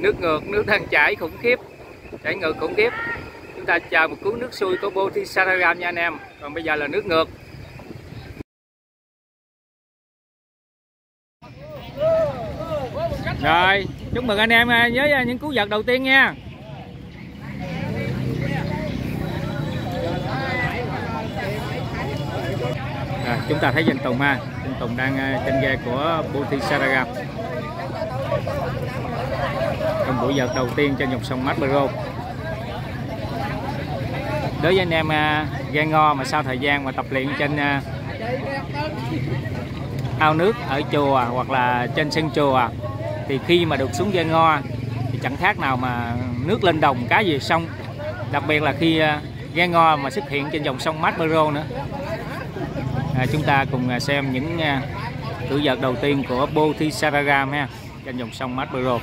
Nước ngược, nước đang chảy khủng khiếp, chảy ngược khủng khiếp. Chúng ta chờ một cú nước xuôi của Bodhisattva nha anh em. Còn bây giờ là nước ngược. Rồi, chúc mừng anh em với những cú vợt đầu tiên nha. Chúng ta thấy Danh Tùng ha, Danh Tùng đang trên ghe của Bodhisattva trong buổi vợt đầu tiên trên dòng sông Maspero. Đối với anh em ghe ngo mà sau thời gian mà tập luyện trên ao nước ở chùa hoặc là trên sân chùa thì khi mà được xuống ghe ngo thì chẳng khác nào mà nước lên đồng cá về sông, đặc biệt là khi ghe ngo mà xuất hiện trên dòng sông Maspero nữa. Chúng ta cùng xem những cử vợt đầu tiên của Bodhisattva ha, trên dòng sông Maspero.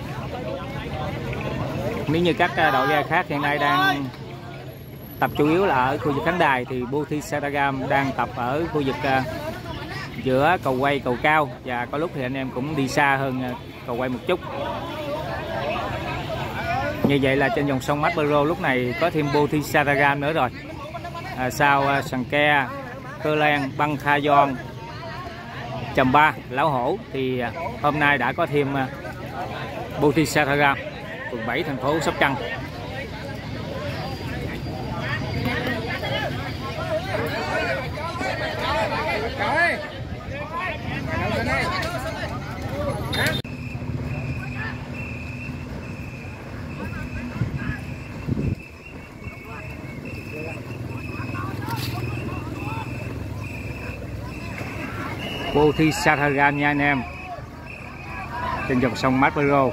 Nếu như các đội ghe khác hiện nay đang tập chủ yếu là ở khu vực khán đài thì Bodhisattva đang tập ở khu vực giữa cầu quay, cầu cao, và có lúc thì anh em cũng đi xa hơn cầu quay một chút. Như vậy là trên dòng sông Maspero lúc này có thêm Bodhisattva nữa rồi. Sau Sangke, Cơ Lan, Băng Kha Gion, Chầm Ba, Lão Hổ thì hôm nay đã có thêm Bodhisattva, phường 7 thành phố Sóc Trăng. Bodhisattva nha anh em, trên dòng sông Maspero.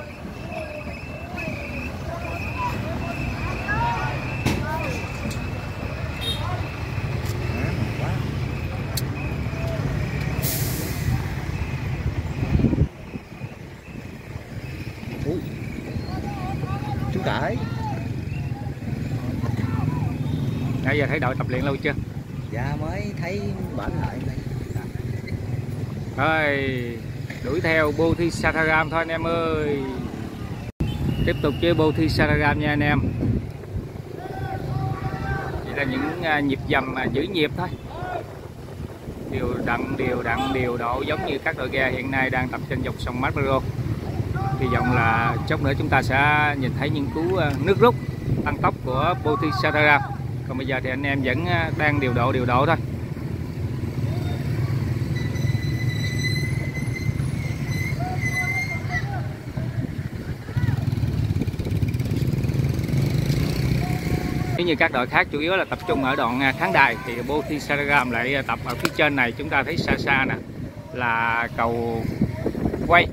Chú Cải, nãy giờ thấy đội tập luyện lâu chưa? dạ mới thấy bệnh lại đây. Rồi, đuổi theo Bodhisattva thôi anh em ơi. Tiếp tục với Bodhisattva nha anh em. Chỉ là những nhịp dầm giữ nhịp thôi, đều độ giống như các đội ghe hiện nay đang tập trên dòng sông Maspero. Hy vọng là chốc nữa chúng ta sẽ nhìn thấy những cú nước rút tăng tốc của Bodhisattva. Còn bây giờ thì anh em vẫn đang điều độ thôi. Nếu như các đội khác chủ yếu là tập trung ở đoạn khán đài thì Bodhisattva lại tập ở phía trên này. Chúng ta thấy xa xa nè là cầu quay.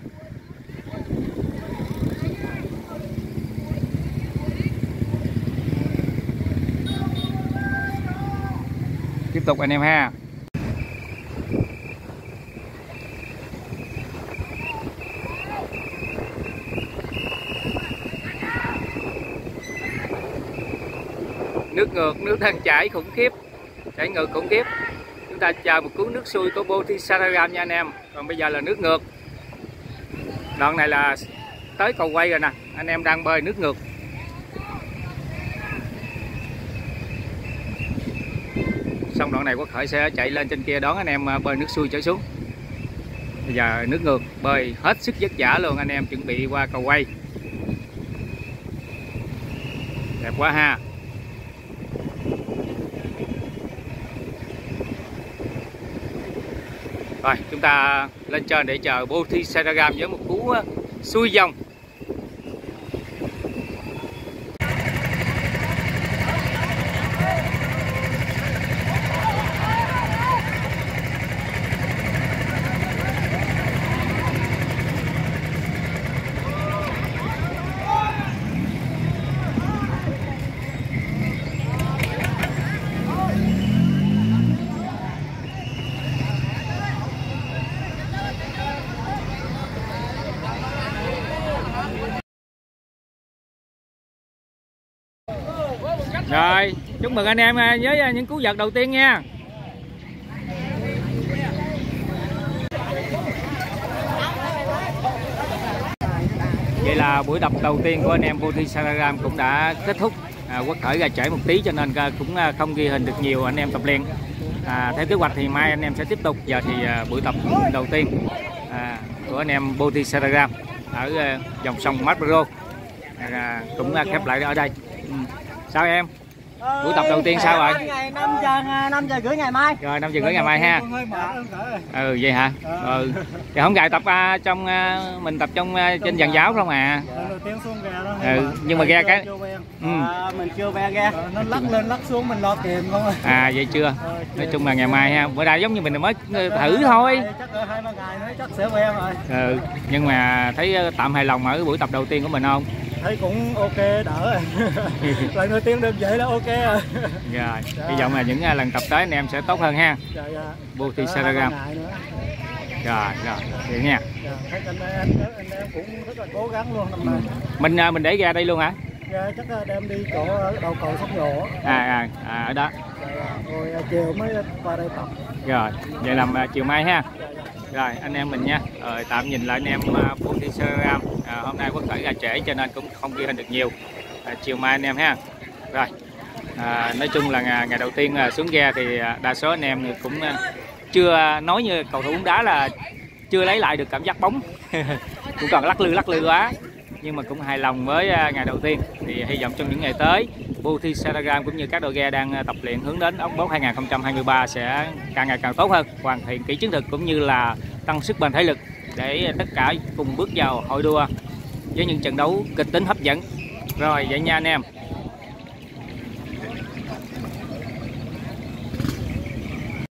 Tiếp tục anh em ha. Nước ngược, nước đang chảy khủng khiếp, chảy ngược khủng khiếp. Chúng ta chờ một cú nước xuôi của Bodhisattva nha anh em. Còn bây giờ là nước ngược. Đoạn này là tới cầu quay rồi nè, anh em đang bơi nước ngược. Xong đoạn này Quốc Khởi sẽ chạy lên trên kia đón anh em bơi nước xuôi trở xuống. Bây giờ nước ngược, bơi hết sức vất vả luôn, anh em chuẩn bị qua cầu quay. Đẹp quá ha. Rồi chúng ta lên trên để chờ Bodhisattva với một cú xuôi dòng. Rồi, chúc mừng anh em với những cú vợt đầu tiên nha. Vậy là buổi tập đầu tiên của anh em Vô Thi Saragram cũng đã kết thúc. Quốc khởi ra trễ một tí cho nên cũng không ghi hình được nhiều anh em tập luyện. Theo kế hoạch thì mai anh em sẽ tiếp tục. Giờ thì buổi tập đầu tiên của anh em Vô Thi Saragram ở dòng sông Madbro cũng khép lại ở đây. Sao em? Buổi tập đầu tiên sao rồi? Ngày 5 giờ rưỡi ngày mai. Rồi 5 giờ rưỡi ngày mai ha. Vậy hả? Thì không gài tập trong mình tập trong trên dàn giáo không à? Nhưng mà ghe cái mình chưa ve ghe, nó lắc lên lắc xuống mình lo kìm không à. Vậy chưa? Nói chung là ngày mai ha. Bữa nay giống như mình mới thử thôi. Chắc 2-3 ngày nữa chắc sẽ ve rồi. Nhưng mà thấy tạm hài lòng ở buổi tập đầu tiên của mình không? Thấy cũng ok, đỡ rồi. Lần đầu tiên được vậy là ok rồi. Rồi, hy vọng là những lần tập tới anh em sẽ tốt hơn ha. Vô Thi Saragram. Rồi, vậy nha. Thấy anh em cũng rất là cố gắng luôn năm nay. Mình để ghe đây luôn hả? Dạ, chắc là đem đi chỗ đầu cầu Sông Rổ. Ở đó. Rồi chiều mới qua đây tập. Rồi, vậy làm chiều mai ha. Rồi anh em mình nha. Tạm nhìn lại anh em Vô Thi Saragram. Hôm nay Quốc khởi ra trễ cho nên cũng không ghi hình được nhiều. Chiều mai anh em ha. Rồi. Nói chung là ngày đầu tiên xuống ghe thì đa số anh em cũng chưa, nói như cầu thủ bóng đá là chưa lấy lại được cảm giác bóng. Cũng còn lắc lư quá. Nhưng mà cũng hài lòng với ngày đầu tiên. Thì hy vọng trong những ngày tới Vô Thi Saragram cũng như các đội ghe đang tập luyện hướng đến Ốc Bốt 2023 sẽ càng ngày càng tốt hơn, hoàn thiện kỹ chiến thuật cũng như là tăng sức bền thể lực để tất cả cùng bước vào hội đua với những trận đấu kịch tính hấp dẫn. Rồi vậy nha anh em.